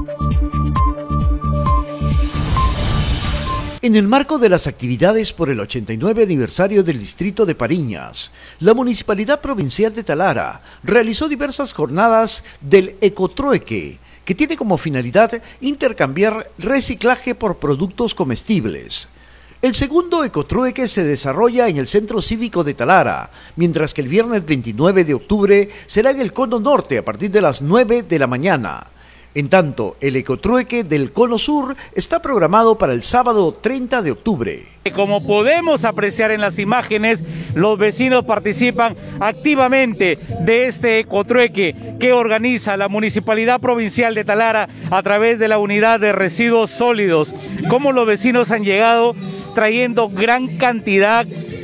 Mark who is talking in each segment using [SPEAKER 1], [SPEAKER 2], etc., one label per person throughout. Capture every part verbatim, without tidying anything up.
[SPEAKER 1] En el marco de las actividades por el ochenta y nueve aniversario del distrito de Pariñas, la Municipalidad Provincial de Talara realizó diversas jornadas del Ecotrueque, que tiene como finalidad intercambiar reciclaje por productos comestibles. El segundo Ecotrueque se desarrolla en el Centro Cívico de Talara, mientras que el viernes veintinueve de octubre será en el Cono Norte a partir de las nueve de la mañana. En tanto, el Ecotrueque del Cono Sur está programado para el sábado treinta de octubre.
[SPEAKER 2] Como podemos apreciar en las imágenes, los vecinos participan activamente de este Ecotrueque que organiza la Municipalidad Provincial de Talara a través de la Unidad de Residuos Sólidos. Como los vecinos han llegado trayendo gran cantidad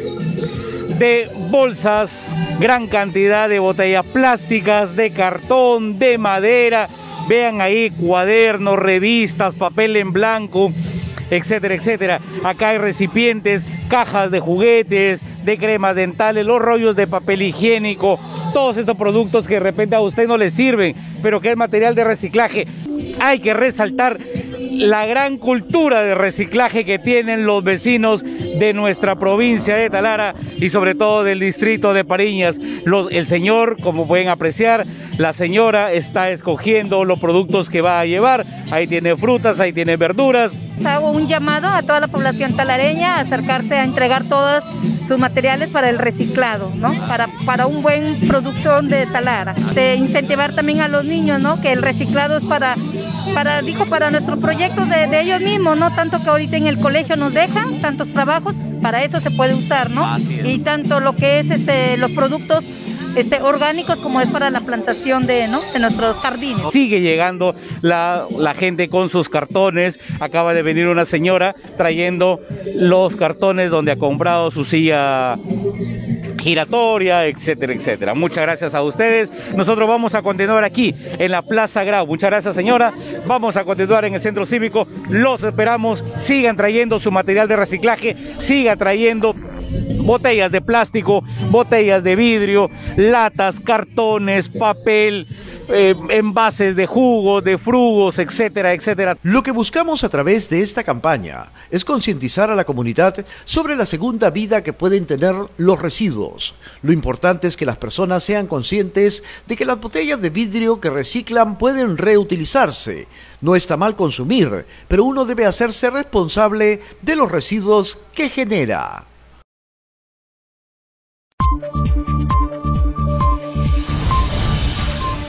[SPEAKER 2] de bolsas, gran cantidad de botellas plásticas, de cartón, de madera. Vean ahí cuadernos, revistas, papel en blanco, etcétera, etcétera. Acá hay recipientes, cajas de juguetes, de cremas dentales, los rollos de papel higiénico, todos estos productos que de repente a usted no le sirven, pero que es material de reciclaje. Hay que resaltar la gran cultura de reciclaje que tienen los vecinos de nuestra provincia de Talara y sobre todo del distrito de Pariñas. Los, el señor, como pueden apreciar, la señora está escogiendo los productos que va a llevar. Ahí tiene frutas, ahí tiene verduras.
[SPEAKER 3] Hago un llamado a toda la población talareña a acercarse a entregar todos sus materiales para el reciclado, ¿no? Para, para un buen producto de Talara. De incentivar también a los niños, ¿no? Que el reciclado es para, para, dijo, para nuestros proyectos de, de ellos mismos, no tanto que ahorita en el colegio nos dejan tantos trabajos, para eso se puede usar, ¿no? Y tanto lo que es este, los productos Este, orgánicos como es para la plantación de, ¿no? de nuestros jardines.
[SPEAKER 2] Sigue llegando la, la gente con sus cartones. Acaba de venir una señora trayendo los cartones donde ha comprado su silla giratoria, etcétera, etcétera. Muchas gracias a ustedes. Nosotros vamos a continuar aquí en la Plaza Grau. Muchas gracias, señora. Vamos a continuar en el Centro Cívico. Los esperamos. Sigan trayendo su material de reciclaje. Sigan trayendo botellas de plástico, botellas de vidrio, latas, cartones, papel, eh, envases de jugo, de frugos, etcétera, etcétera.
[SPEAKER 1] Lo que buscamos a través de esta campaña es concientizar a la comunidad sobre la segunda vida que pueden tener los residuos. Lo importante es que las personas sean conscientes de que las botellas de vidrio que reciclan pueden reutilizarse. No está mal consumir, pero uno debe hacerse responsable de los residuos que genera.